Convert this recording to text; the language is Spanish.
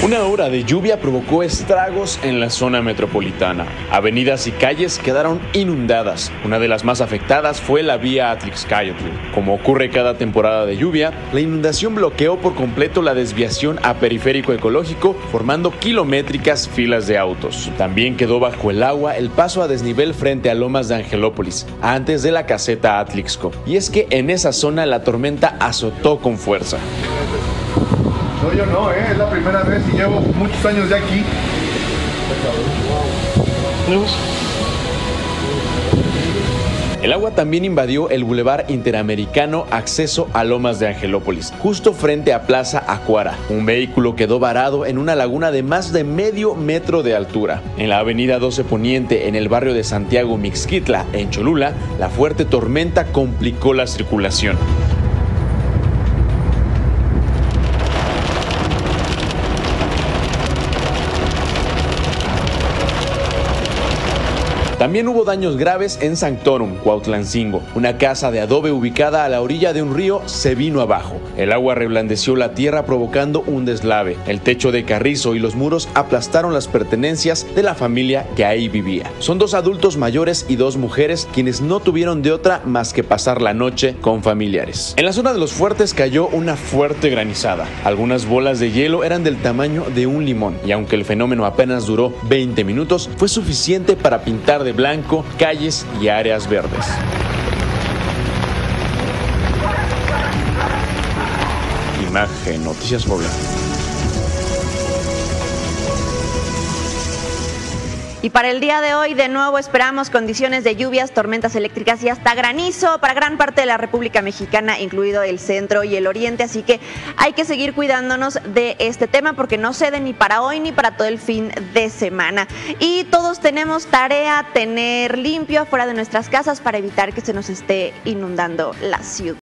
Una hora de lluvia provocó estragos en la zona metropolitana. Avenidas y calles quedaron inundadas. Una de las más afectadas fue la vía Atlixcáyotl. Como ocurre cada temporada de lluvia, la inundación bloqueó por completo la desviación a Periférico Ecológico, formando kilométricas filas de autos. También quedó bajo el agua el paso a desnivel frente a Lomas de Angelópolis, antes de la caseta Atlixco. Y es que en esa zona la tormenta azotó con fuerza. No, yo no, es la primera vez y llevo muchos años de aquí. El agua también invadió el Boulevard Interamericano acceso a Lomas de Angelópolis, justo frente a Plaza Acuara. Un vehículo quedó varado en una laguna de más de medio metro de altura. En la avenida 12 Poniente, en el barrio de Santiago Mixquitla, en Cholula, la fuerte tormenta complicó la circulación. También hubo daños graves en Sanctorum, Cuautlancingo. Una casa de adobe ubicada a la orilla de un río se vino abajo. El agua reblandeció la tierra provocando un deslave. El techo de carrizo y los muros aplastaron las pertenencias de la familia que ahí vivía. Son 2 adultos mayores y 2 mujeres quienes no tuvieron de otra más que pasar la noche con familiares. En la zona de Los Fuertes cayó una fuerte granizada. Algunas bolas de hielo eran del tamaño de un limón y aunque el fenómeno apenas duró 20 minutos, fue suficiente para pintar de blanco calles y áreas verdes. Imagen Noticias Puebla. Y para el día de hoy, de nuevo, esperamos condiciones de lluvias, tormentas eléctricas y hasta granizo para gran parte de la República Mexicana, incluido el centro y el oriente. Así que hay que seguir cuidándonos de este tema porque no cede ni para hoy ni para todo el fin de semana. Y todos tenemos tarea, tener limpio afuera de nuestras casas para evitar que se nos esté inundando la ciudad.